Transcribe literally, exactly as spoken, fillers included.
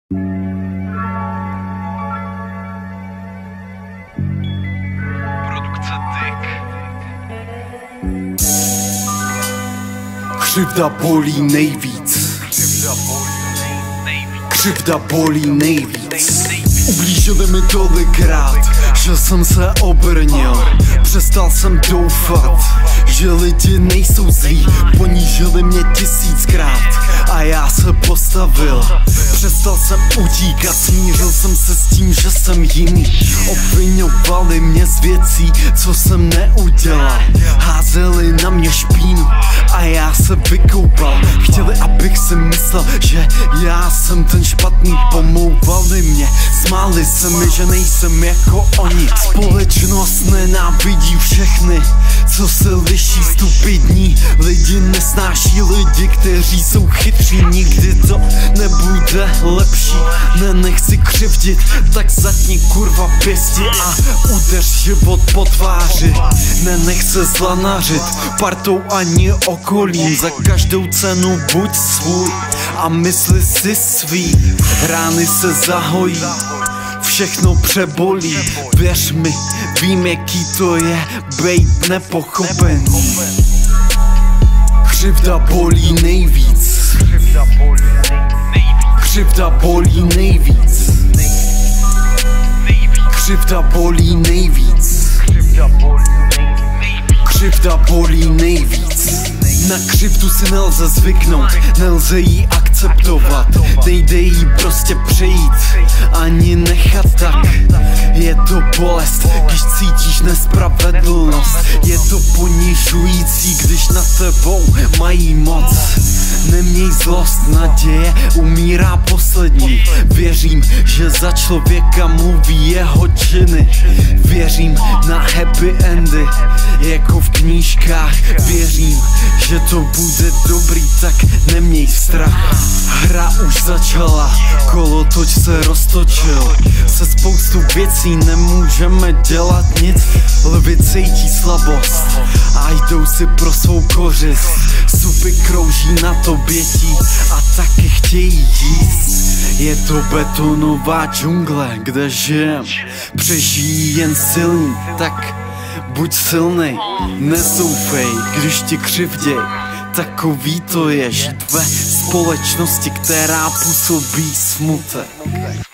Produkce Dick. Křivda bolí nejvíc. Křivda bolí nejvíc. Křivda bolí nejvíc. Ublížili mi tolikrát, že jsem se obrnil. Přestal jsem doufat, že lidi nejsou zlí. Ponížili mě tisíckrát a já se postavil. Přestal jsem utíkat, smířil jsem se s tím, že jsem jiný. Obviňovali mě z věcí, co jsem neudělal. Házeli na mě špínu a já se vykoupal. Chtěli, abych si myslel, že já jsem ten špatný. Pomlouvali mě, smáli se mi, že nejsem jako oni. Společnost nenávidí všechny, co se liší, stupidní. Lidi nesnáší lidi, kteří jsou chytří. Nikdy to nebude lepší, nenech si křivdit. Tak zatni kurva pěsti a udeř život po tváři. Nenech se zlanařit partou ani okolím. Za každou cenu buď svůj a mysli si svý. Rány se zahojí, všechno přebolí. Věř mi, vím jaký to je bejt nepochopený. Křivda bolí nejvíc. Křivda bolí nejvíc. Křivda bolí nejvíc. Křivda bolí nejvíc. Křivda bolí nejvíc. Křivda bolí nejvíc. Na křivdu si nelze zvyknout, nelze ji akceptovat. Nejde jí prostě přejít, ani nechat tak. Je to bolest, když cítíš nespravedlnost. Je to ponižující, když na tebou mají moc. Neměj zlost, naděje umírá poslední. Věřím, že za člověka mluví jeho činy. Věřím na happy endy, jako v knížkách. Věřím, že to bude dobrý, tak neměj strach. Hra už začala, kolotoč se roztočil. Se spoustu věcí nemůžeme dělat nic. Lvy cítí slabost a jdou si pro svou kořist. Supy krouží na tobětí a taky chtějí jíst. Je to betonová džungle, kde žijem. Přežijí jen silní, tak buď silnej, nezoufej, když ti křivděj. Takový to je žít ve společnosti, která působí smutek.